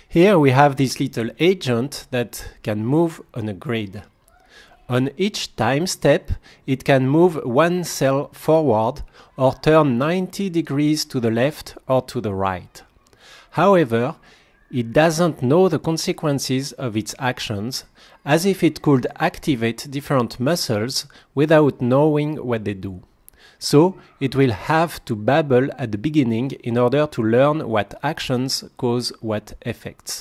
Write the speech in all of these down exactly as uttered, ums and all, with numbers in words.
Here we have this little agent that can move on a grid. On each time step, it can move one cell forward or turn ninety degrees to the left or to the right. However, it doesn't know the consequences of its actions, as if it could activate different muscles without knowing what they do. So, it will have to babble at the beginning in order to learn what actions cause what effects.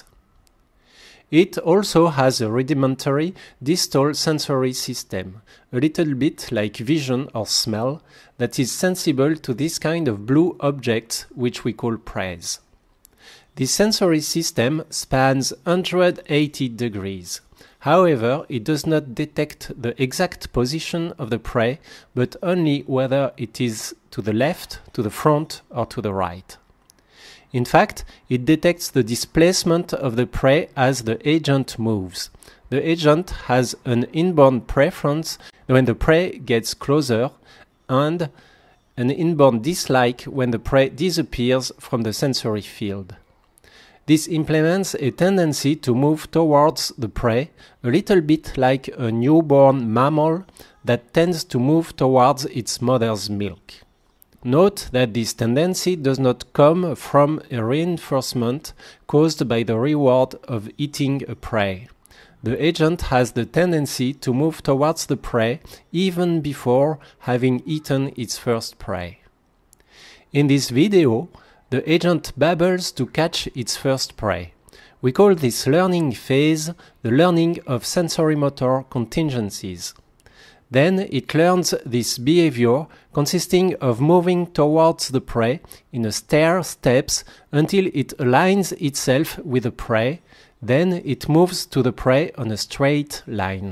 It also has a rudimentary distal sensory system, a little bit like vision or smell, that is sensible to this kind of blue objects which we call preys. This sensory system spans one hundred eighty degrees. However, it does not detect the exact position of the prey, but only whether it is to the left, to the front, or to the right. In fact, it detects the displacement of the prey as the agent moves. The agent has an inborn preference when the prey gets closer and an inborn dislike when the prey disappears from the sensory field. This implements a tendency to move towards the prey, a little bit like a newborn mammal that tends to move towards its mother's milk. Note that this tendency does not come from a reinforcement caused by the reward of eating a prey. The agent has the tendency to move towards the prey even before having eaten its first prey. In this video, the agent babbles to catch its first prey. We call this learning phase the learning of sensory-motor contingencies. Then it learns this behavior consisting of moving towards the prey in a stair steps until it aligns itself with the prey. Then it moves to the prey on a straight line.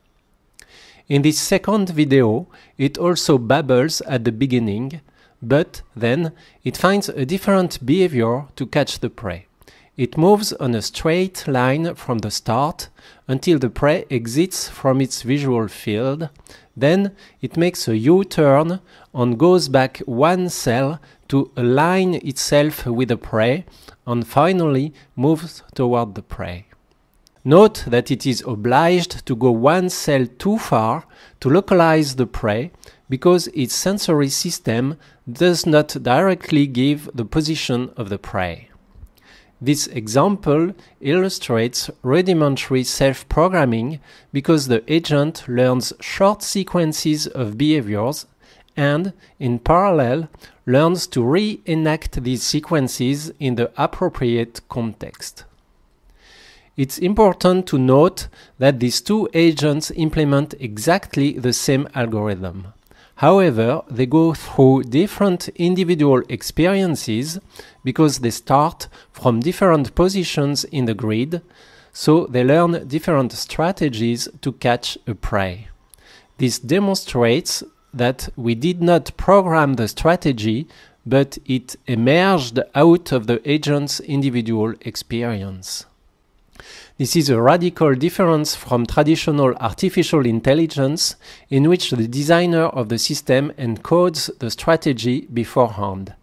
In this second video, it also babbles at the beginning, but then it finds a different behavior to catch the prey. It moves on a straight line from the start until the prey exits from its visual field. Then it makes a U-turn and goes back one cell to align itself with the prey and finally moves toward the prey. Note that it is obliged to go one cell too far to localize the prey because its sensory system does not directly give the position of the prey. This example illustrates rudimentary self-programming because the agent learns short sequences of behaviors and, in parallel, learns to reenact these sequences in the appropriate context. It's important to note that these two agents implement exactly the same algorithm. However, they go through different individual experiences because they start from different positions in the grid, so they learn different strategies to catch a prey. This demonstrates that we did not program the strategy, but it emerged out of the agent's individual experience. This is a radical difference from traditional artificial intelligence in which the designer of the system encodes the strategy beforehand.